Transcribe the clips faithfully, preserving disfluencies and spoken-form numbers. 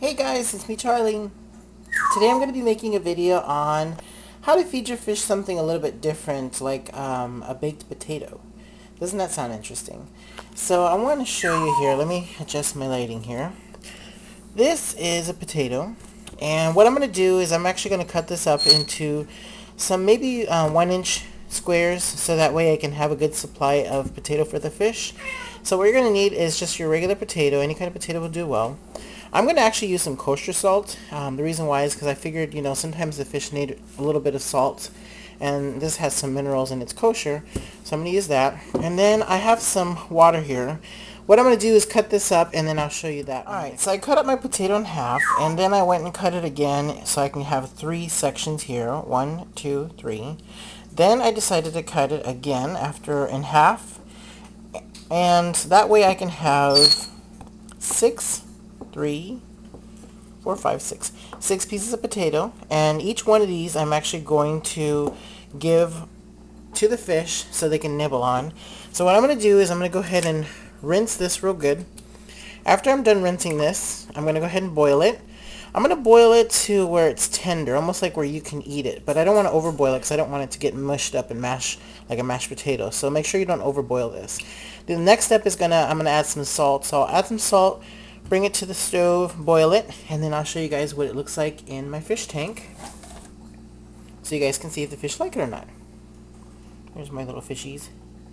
Hey guys, it's me Charlie. Today I'm going to be making a video on how to feed your fish something a little bit different, like um, a baked potato. Doesn't that sound interesting? So I want to show you here. Let me adjust my lighting here. This is a potato, and what I'm going to do is I'm actually going to cut this up into some maybe uh, one inch squares, so that way I can have a good supply of potato for the fish. So what you're going to need is just your regular potato. Any kind of potato will do well. I'm going to actually use some kosher salt. Um, the reason why is because I figured, you know, sometimes the fish need a little bit of salt, and this has some minerals and it's kosher, so I'm going to use that. And then I have some water here. What I'm going to do is cut this up, and then I'll show you that. Alright, so I cut up my potato in half, and then I went and cut it again so I can have three sections here. One, two, three. Then I decided to cut it again after in half, and that way I can have six three, four, five, six. Six pieces of potato, and each one of these I'm actually going to give to the fish so they can nibble on. So what I'm going to do is I'm going to go ahead and rinse this real good. After I'm done rinsing this, I'm going to go ahead and boil it. I'm going to boil it to where it's tender, almost like where you can eat it. But I don't want to overboil it because I don't want it to get mushed up and mashed like a mashed potato. So make sure you don't overboil this. The next step is gonna I'm going to add some salt. So I'll add some salt, bring it to the stove, boil it, and then I'll show you guys what it looks like in my fish tank, so you guys can see if the fish like it or not. Here's my little fishies.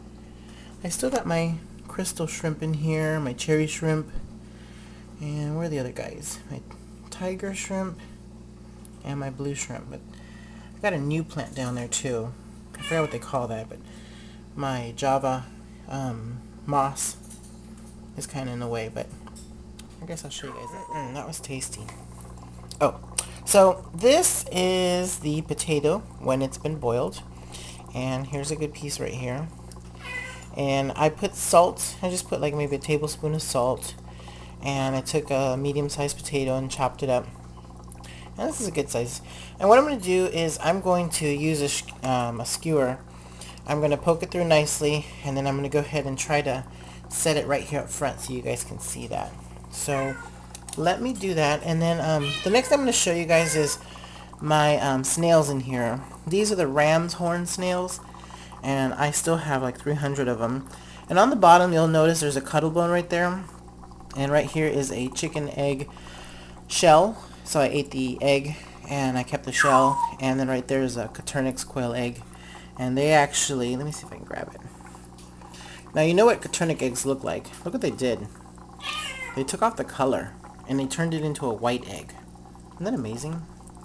I still got my crystal shrimp in here, my cherry shrimp, and where are the other guys? My tiger shrimp and my blue shrimp. But I got a new plant down there too. I forgot what they call that, but my Java um, moss is kind of in the way, but I guess I'll show you guys that. Mm, that was tasty. Oh, so this is the potato when it's been boiled, and here's a good piece right here. And I put salt. I just put like maybe a tablespoon of salt, and I took a medium-sized potato and chopped it up. And this is a good size. And what I'm going to do is I'm going to use a, sh um, a skewer. I'm going to poke it through nicely, and then I'm going to go ahead and try to set it right here up front so you guys can see that. So let me do that, and then um, the next thing I'm going to show you guys is my um, snails in here. These are the ram's horn snails, and I still have like three hundred of them. And on the bottom you'll notice there's a cuttle bone right there, and right here is a chicken egg shell. So I ate the egg and I kept the shell, and then right there is a Coturnix quail egg, and they actually, let me see if I can grab it. Now you know what Coturnix eggs look like. Look what they did. They took off the color, and they turned it into a white egg. Isn't that amazing?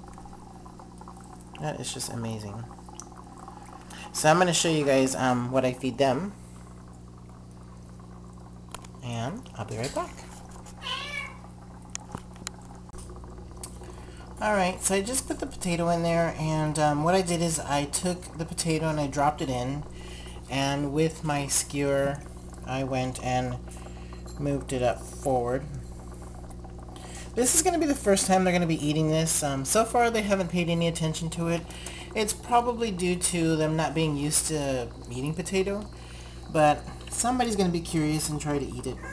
That is just amazing. So I'm going to show you guys um, what I feed them. And I'll be right back. Alright, so I just put the potato in there, and um, what I did is I took the potato and I dropped it in, and with my skewer I went and moved it up forward. This is going to be the first time they're going to be eating this. Um, so far they haven't paid any attention to it. It's probably due to them not being used to eating potato, but somebody's going to be curious and try to eat it.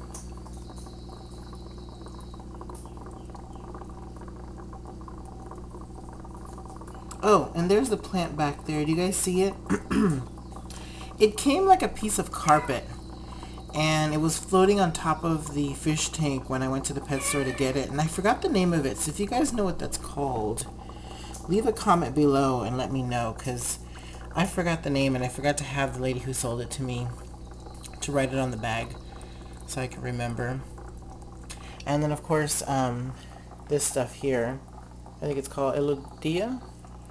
Oh, and there's the plant back there. Do you guys see it? It came like a piece of carpet, and it was floating on top of the fish tank when I went to the pet store to get it, and I forgot the name of it. So if you guys know what that's called, leave a comment below and let me know, because I forgot the name, and I forgot to have the lady who sold it to me to write it on the bag so I can remember. And then of course um, this stuff here, I think it's called Elodia.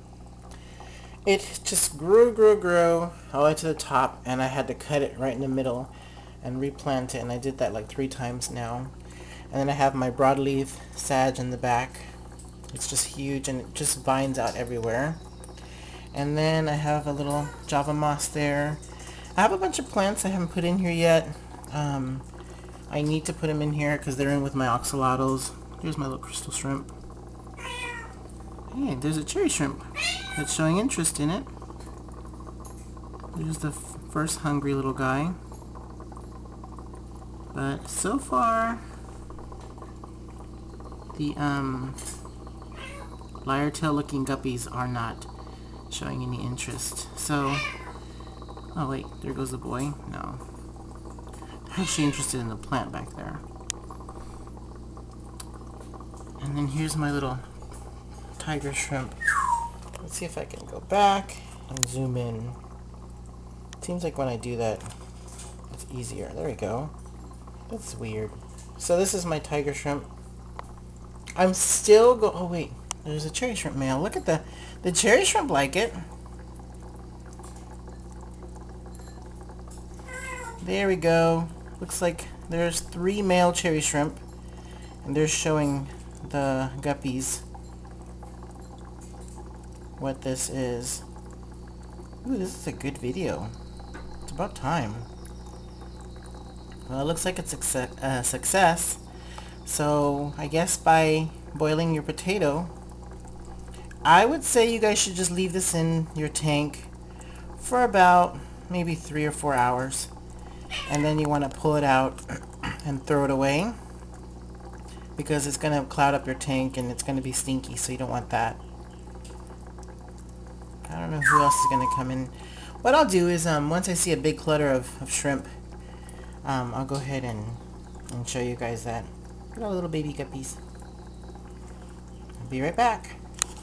It just grew, grew, grew all the way to the top, and I had to cut it right in the middle and replant it, and I did that like three times now. And then I have my broadleaf sage in the back. It's just huge, and it just vines out everywhere. And then I have a little Java moss there. I have a bunch of plants I haven't put in here yet. Um, I need to put them in here because they're in with my oxalotls. Here's my little crystal shrimp. Hey, there's a cherry shrimp that's showing interest in it. There's the f first hungry little guy. But so far, the um, lyre tail looking guppies are not showing any interest. So, oh wait, there goes the boy. No. They're actually interested in the plant back there. And then here's my little tiger shrimp. Let's see if I can go back and zoom in. Seems like when I do that, it's easier. There we go. That's weird. So this is my tiger shrimp. I'm still go- oh wait, there's a cherry shrimp male. Look at the, the cherry shrimp like it. There we go. Looks like there's three male cherry shrimp, and they're showing the guppies what this is. Ooh, this is a good video. It's about time. Well, it looks like it's a success, uh, success. So I guess by boiling your potato, I would say you guys should just leave this in your tank for about maybe three or four hours. And then you want to pull it out and throw it away, because it's going to cloud up your tank and it's going to be stinky, so you don't want that. I don't know who else is going to come in. What I'll do is, um, once I see a big clutter of, of shrimp, um, I'll go ahead and, and show you guys that. Look at all the little baby guppies. I'll be right back.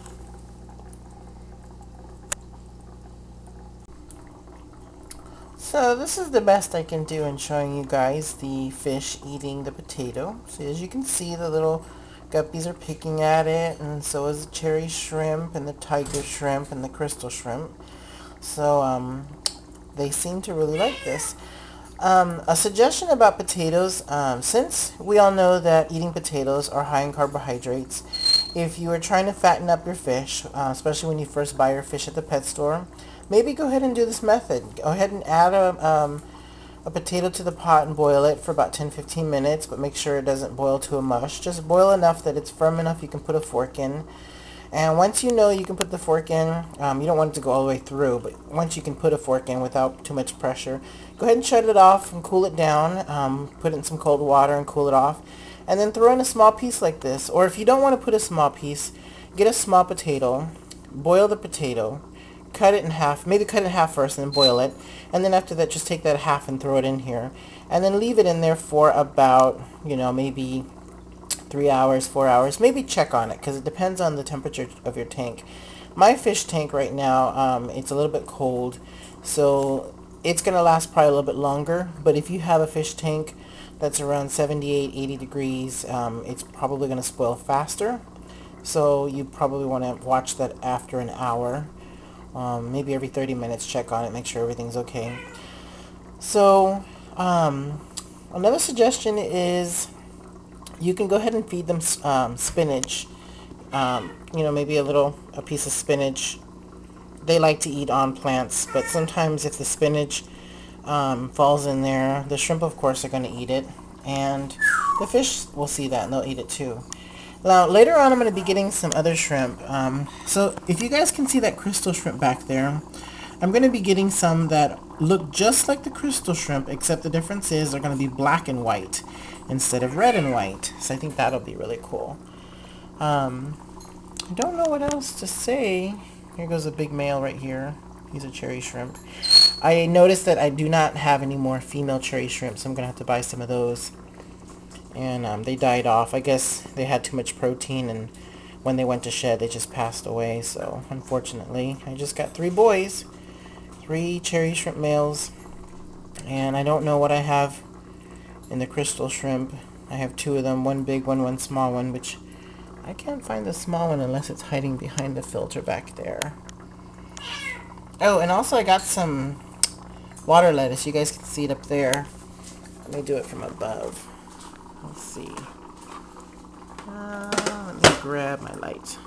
So this is the best I can do in showing you guys the fish eating the potato. So as you can see, the little guppies are picking at it, and so is the cherry shrimp and the tiger shrimp and the crystal shrimp. So um, they seem to really like this. Um, a suggestion about potatoes, um, since we all know that eating potatoes are high in carbohydrates, if you are trying to fatten up your fish, uh, especially when you first buy your fish at the pet store, maybe go ahead and do this method. Go ahead and add a, um, a potato to the pot and boil it for about ten to fifteen minutes, but make sure it doesn't boil to a mush. Just boil enough that it's firm enough you can put a fork in. And once you know you can put the fork in, um, you don't want it to go all the way through, but once you can put a fork in without too much pressure, go ahead and shut it off and cool it down. Um, put it in some cold water and cool it off. And then throw in a small piece like this. Or if you don't want to put a small piece, get a small potato, boil the potato, cut it in half, maybe cut it in half first and then boil it. And then after that, just take that half and throw it in here. And then leave it in there for about, you know, maybe three hours, four hours. Maybe check on it, because it depends on the temperature of your tank. My fish tank right now, um, it's a little bit cold, so it's going to last probably a little bit longer. But if you have a fish tank that's around seventy-eight, eighty degrees, um, it's probably going to spoil faster. So you probably want to watch that after an hour. Um, maybe every thirty minutes, check on it, make sure everything's okay. So, um, another suggestion is you can go ahead and feed them um, spinach. Um, you know, maybe a little, a piece of spinach. They like to eat on plants, but sometimes if the spinach um, falls in there, the shrimp, of course, are going to eat it. And the fish will see that, and they'll eat it too. Now, later on, I'm going to be getting some other shrimp. Um, so, if you guys can see that crystal shrimp back there, I'm going to be getting some that look just like the crystal shrimp, except the difference is they're going to be black and white instead of red and white. So, I think that'll be really cool. Um, I don't know what else to say. Here goes a big male right here. He's a cherry shrimp. I noticed that I do not have any more female cherry shrimp, so I'm going to have to buy some of those. And um, they died off. I guess they had too much protein, and when they went to shed, they just passed away. So, unfortunately, I just got three boys, three cherry shrimp males, and I don't know what I have in the crystal shrimp. I have two of them, one big one, one small one, which I can't find the small one unless it's hiding behind the filter back there. Oh, and also I got some water lettuce. You guys can see it up there. Let me do it from above. Let's see. Uh, let me grab my light.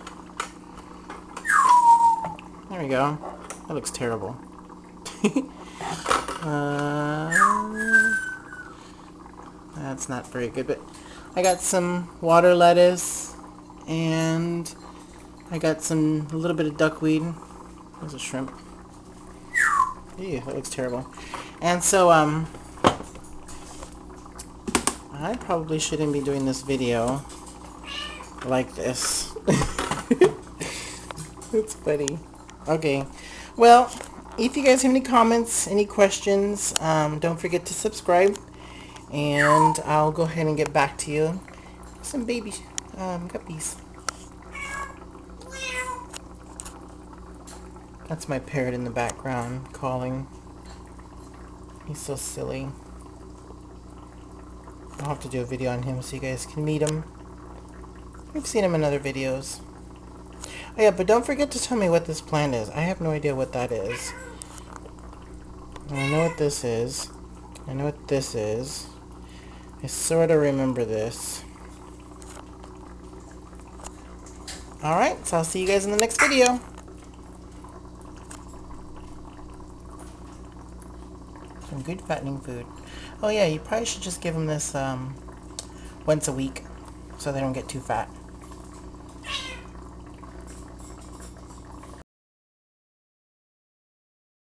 There we go. That looks terrible. uh, that's not very good, but I got some water lettuce, and I got some, a little bit of duckweed. There's a shrimp. Ew, that looks terrible. And so, um, I probably shouldn't be doing this video, like this. It's funny. Okay. Well, if you guys have any comments, any questions, um, don't forget to subscribe. And I'll go ahead and get back to you. Some baby um, guppies. That's my parrot in the background calling. He's so silly. I'll have to do a video on him so you guys can meet him. I've seen him in other videos. Oh yeah, but don't forget to tell me what this plant is. I have no idea what that is. I know what this is. I know what this is. I sort of remember this. Alright, so I'll see you guys in the next video. Some good fattening food. Oh yeah, you probably should just give them this um, once a week so they don't get too fat.